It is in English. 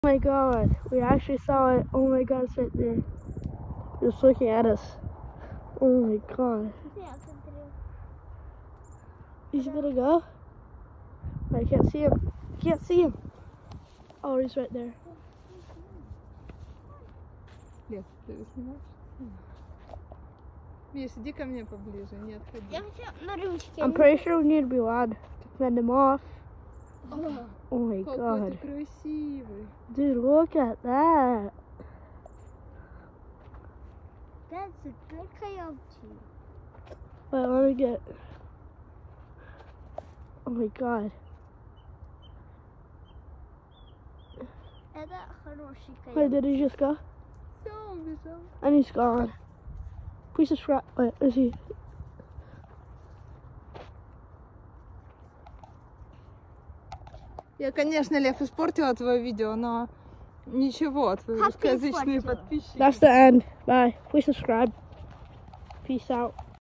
Oh my god, we actually saw it. Oh my god, it's right there. Just looking at us. Oh my god. He's gonna go? I can't see him. I can't see him. Oh, he's right there. Лев, ты снимаешь? Миш, иди ко мне поближе, не отходи. Я хочу на ручке. I'm pretty sure we need to be loud to fend him off. Oh my Какой god. ты красивый. Dude, look at that. That's a good coyote. Wait, let me get... Oh my god. Это хороший Wait, coyote. did he just go? Все, убежал. And he's gone. Please subscribe. Wait, is he? Я, конечно, Лев, испортила твое видео, но ничего, твои Как ты русскоязычные испортила? подписчики. That's the end. Bye. Please subscribe. Peace out.